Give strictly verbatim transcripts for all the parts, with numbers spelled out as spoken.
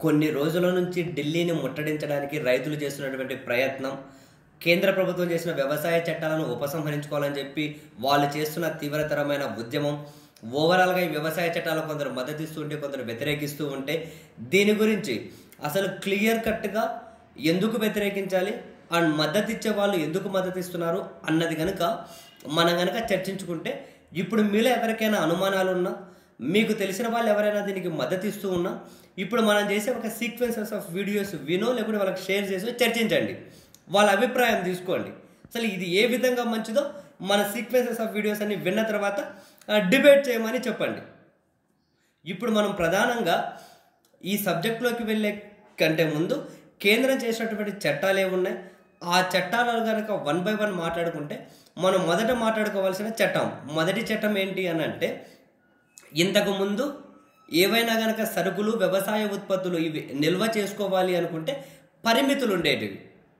కొన్ని రోజుల నుంచి ఢిల్లీని ముట్టడించడానికి రైతులు చేస్తున్నటువంటి ప్రయత్నం, కేంద్ర ప్రభుత్వం చేసిన వ్యవసాయ చట్టాలను ఉపసంహరించుకోవాలని చెప్పి వాళ్ళు చేస్తున్న తీవ్రతరమైన ఉద్యమం, ఓవరాల్గా ఈ వ్యవసాయ చట్టాలకు కొందరు మద్దతిస్తూ ఉంటే కొందరు వ్యతిరేకిస్తూ ఉంటే దీని గురించి అసలు క్లియర్ కట్గా ఎందుకు వ్యతిరేకించాలి అండ్ మద్దతు ఇచ్చే వాళ్ళు ఎందుకు మద్దతు ఇస్తున్నారు అన్నది కనుక మనం కనుక చర్చించుకుంటే, ఇప్పుడు మీలో ఎవరికైనా అనుమానాలు ఉన్నా, మీకు తెలిసిన వాళ్ళు ఎవరైనా దీనికి మద్దతు ఇస్తూ ఉన్నా, ఇప్పుడు మనం చేసే ఒక సీక్వెన్సెస్ ఆఫ్ వీడియోస్ వినో లేకపోతే వాళ్ళకి షేర్ చేసి చర్చించండి, వాళ్ళ అభిప్రాయం తీసుకోండి. అసలు ఇది ఏ విధంగా మంచిదో మన సీక్వెన్సెస్ ఆఫ్ వీడియోస్ అన్ని విన్న తర్వాత డిబేట్ చేయమని చెప్పండి. ఇప్పుడు మనం ప్రధానంగా ఈ సబ్జెక్ట్లోకి వెళ్ళే కంటే ముందు కేంద్రం చేసినటువంటి చట్టాలు ఏమున్నాయి, ఆ చట్టాలు కనుక వన్ బై వన్ మాట్లాడుకుంటే, మనం మొదట మాట్లాడుకోవాల్సిన చట్టం మొదటి చట్టం ఏంటి అని అంటే, ఇంతకుముందు ఏవైనా కనుక సరుకులు వ్యవసాయ ఉత్పత్తులు ఇవి నిల్వ చేసుకోవాలి అనుకుంటే పరిమితులు ఉండేటివి.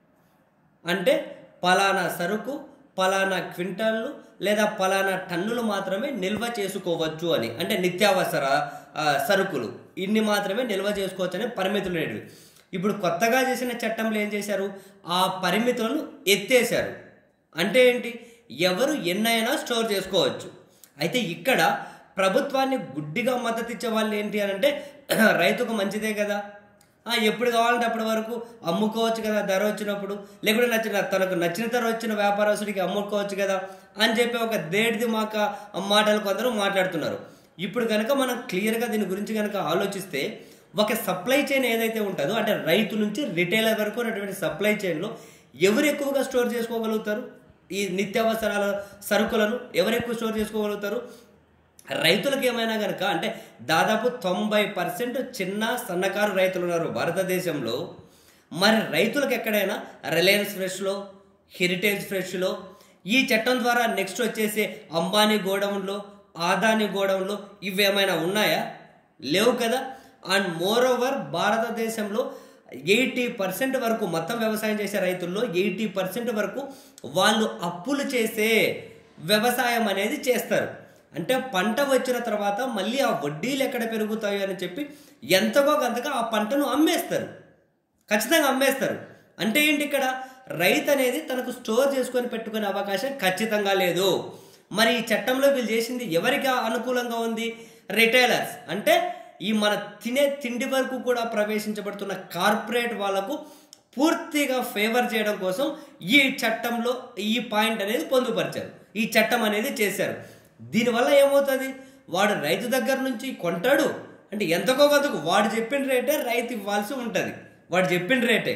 అంటే పలానా సరుకు పలానా క్వింటాళ్ళు లేదా పలానా టన్నులు మాత్రమే నిల్వ చేసుకోవచ్చు అని, అంటే నిత్యావసర సరుకులు ఇన్ని మాత్రమే నిల్వ చేసుకోవచ్చు అనే పరిమితులు ఉండేటివి. ఇప్పుడు కొత్తగా చేసిన చట్టంలో ఏం చేశారు, ఆ పరిమితులను ఎత్తేసారు. అంటే ఏంటి, ఎవరు ఎన్నైనా స్టోర్ చేసుకోవచ్చు. అయితే ఇక్కడ ప్రభుత్వాన్ని గుడ్డిగా మద్దతు ఇచ్చే వాళ్ళు ఏంటి అని అంటే, రైతుకు మంచిదే కదా, ఎప్పుడు కావాలంటే అప్పటి వరకు అమ్ముకోవచ్చు కదా, ధర వచ్చినప్పుడు, లేకుంటే నచ్చిన తనకు నచ్చిన ధర వచ్చిన వ్యాపారస్తుడికి అమ్ముకోవచ్చు కదా అని చెప్పి ఒక దేడిది మాక మాటలు కొందరు మాట్లాడుతున్నారు. ఇప్పుడు కనుక మనం క్లియర్గా దీని గురించి కనుక ఆలోచిస్తే, ఒక సప్లై చైన్ ఏదైతే ఉంటుందో, అంటే రైతు నుంచి రిటైలర్ వరకు ఉన్నటువంటి సప్లై చైన్లో ఎవరు ఎక్కువగా స్టోర్ చేసుకోగలుగుతారు, ఈ నిత్యావసరాల సరుకులను ఎవరు ఎక్కువ స్టోర్ చేసుకోగలుగుతారు, రైతులకు ఏమైనా కనుక, అంటే దాదాపు తొంభై పర్సెంట్ చిన్న సన్నకారు రైతులు ఉన్నారు భారతదేశంలో. మరి రైతులకు ఎక్కడైనా రిలయన్స్ ఫ్రెష్లో, హెరిటేజ్ ఫ్రెష్లో, ఈ చట్టం ద్వారా నెక్స్ట్ వచ్చేసే అంబానీ గోడౌన్లో, ఆదాని గోడౌన్లో ఇవేమైనా ఉన్నాయా? లేవు కదా. అండ్ మోర్ ఓవర్ భారతదేశంలో ఎయిటీ పర్సెంట్ వరకు మొత్తం వ్యవసాయం చేసే రైతుల్లో ఎయిటీ పర్సెంట్ వరకు వాళ్ళు అప్పులు చేసే వ్యవసాయం అనేది చేస్తారు. అంటే పంట వచ్చిన తర్వాత మళ్ళీ ఆ వడ్డీలు ఎక్కడ పెరుగుతాయో అని చెప్పి ఎంతగో అంతగా ఆ పంటను అమ్మేస్తారు, ఖచ్చితంగా అమ్మేస్తారు. అంటే ఏంటి, ఇక్కడ రైతు అనేది తనకు స్టోర్ చేసుకొని పెట్టుకునే అవకాశం ఖచ్చితంగా లేదు. మరి ఈ చట్టంలో వీళ్ళు చేసింది ఎవరికి అనుకూలంగా ఉంది, రిటైలర్స్, అంటే ఈ మన తినే తిండి వరకు కూడా ప్రవేశించబడుతున్న కార్పొరేట్ వాళ్లకు పూర్తిగా ఫేవర్ చేయడం కోసం ఈ చట్టంలో ఈ పాయింట్ అనేది పొందుపరిచారు, ఈ చట్టం అనేది చేశారు. దీనివల్ల ఏమవుతుంది, వాడు రైతు దగ్గర నుంచి కొంటాడు, అంటే ఎంతకో కొంతకు వాడు చెప్పిన రేటే రైతు ఇవ్వాల్సి ఉంటుంది, వాడు చెప్పిన రేటే.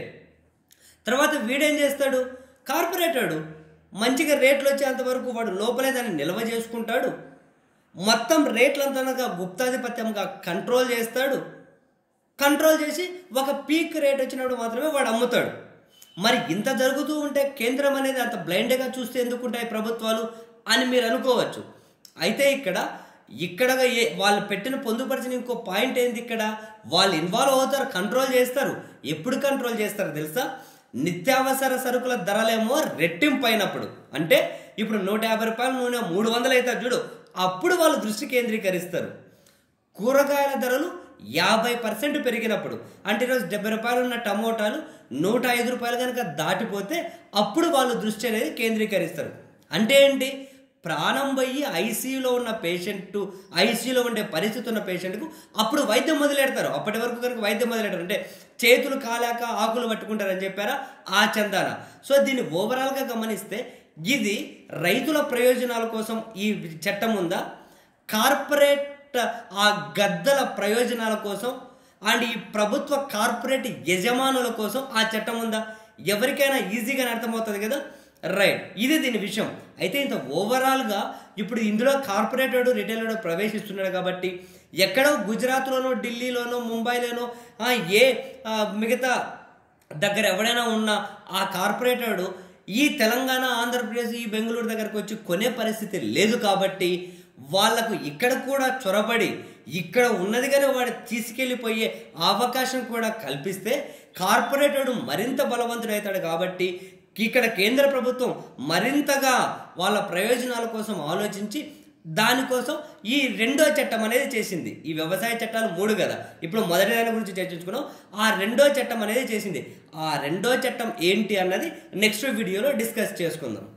తర్వాత వీడేం చేస్తాడు, కార్పొరేటాడు మంచిగా రేట్లు వచ్చేంతవరకు వాడు లోపలే దాన్ని నిల్వ చేసుకుంటాడు, మొత్తం రేట్లంతా గుప్తాధిపత్యంగా కంట్రోల్ చేస్తాడు, కంట్రోల్ చేసి ఒక పీక్ రేట్ వచ్చినప్పుడు మాత్రమే వాడు అమ్ముతాడు. మరి ఇంత జరుగుతూ ఉంటే కేంద్రం అనేది అంత బ్లైండ్గా చూస్తే ఎందుకుంటాయి ప్రభుత్వాలు అని మీరు అనుకోవచ్చు. అయితే ఇక్కడ ఇక్కడ ఏ వాళ్ళు పెట్టిన పొందుపరిచిన ఇంకో పాయింట్ ఏంది, ఇక్కడ వాళ్ళు ఇన్వాల్వ్ అవుతారు, కంట్రోల్ చేస్తారు. ఎప్పుడు కంట్రోల్ చేస్తారు తెలుసా, నిత్యావసర సరుకుల ధరలేమో రెట్టింపు అయినప్పుడు, అంటే ఇప్పుడు నూట యాభై రూపాయల నూనె మూడు వందలు అవుతారు చూడు, అప్పుడు వాళ్ళు దృష్టి కేంద్రీకరిస్తారు. కూరగాయల ధరలు యాభై పర్సెంట్ పెరిగినప్పుడు, అంటే ఈరోజు డెబ్బై రూపాయలు ఉన్న టమోటాలు నూట ఐదు రూపాయలు కనుక దాటిపోతే అప్పుడు వాళ్ళు దృష్టి అనేది కేంద్రీకరిస్తారు. అంటే ఏంటి, ప్రాణం పోయి ఐసీయూలో ఉన్న పేషెంట్, ఐసీయూలో ఉండే పరిస్థితి ఉన్న పేషెంట్కు అప్పుడు వైద్యం మొదలెడతారు. అప్పటి వరకు కనుక వైద్యం మొదలెడతారు, అంటే చేతులు కాలాక ఆకులు పట్టుకుంటారని చెప్పారా ఆ చందాన. సో దీన్ని ఓవరాల్గా గమనిస్తే ఇది రైతుల ప్రయోజనాల కోసం ఈ చట్టం ఉందా, కార్పొరేట్ ఆ గద్దల ప్రయోజనాల కోసం అండ్ ఈ ప్రభుత్వ కార్పొరేట్ యజమానుల కోసం ఆ చట్టం ఉందా? ఎవరికైనా ఈజీగానే అర్థమవుతుంది కదా, రైట్. ఇది దీని విషయం. అయితే ఇంత ఓవరాల్గా ఇప్పుడు ఇందులో కార్పొరేటెడ్ రిటైలర్ ప్రవేశిస్తున్నాడు కాబట్టి ఎక్కడో గుజరాత్లోనో ఢిల్లీలోనో ముంబైలోనో ఏ మిగతా దగ్గర ఎవడైనా ఉన్న ఆ కార్పొరేటెడ్ ఈ తెలంగాణ, ఆంధ్రప్రదేశ్, ఈ బెంగళూరు దగ్గరకు వచ్చి కొనే పరిస్థితి లేదు. కాబట్టి వాళ్లకు ఇక్కడ కూడా చొరబడి ఇక్కడ ఉన్నది కానీ వాడు తీసుకెళ్ళిపోయే అవకాశం కూడా కల్పిస్తే కార్పొరేటెడ్ మరింత బలవంతుడవుతాడు. కాబట్టి ఇక్కడ కేంద్ర ప్రభుత్వం మరింతగా వాళ్ళ ప్రయోజనాల కోసం ఆలోచించి దానికోసం ఈ రెండో చట్టం అనేది చేసింది. ఈ వ్యవసాయ చట్టాలు మూడు కదా, ఇప్పుడు మొదటి దాని గురించి చర్చించుకున్నాం. ఆ రెండో చట్టం అనేది చేసింది. ఆ రెండో చట్టం ఏంటి అన్నది నెక్స్ట్ వీడియోలో డిస్కస్ చేసుకుందాం.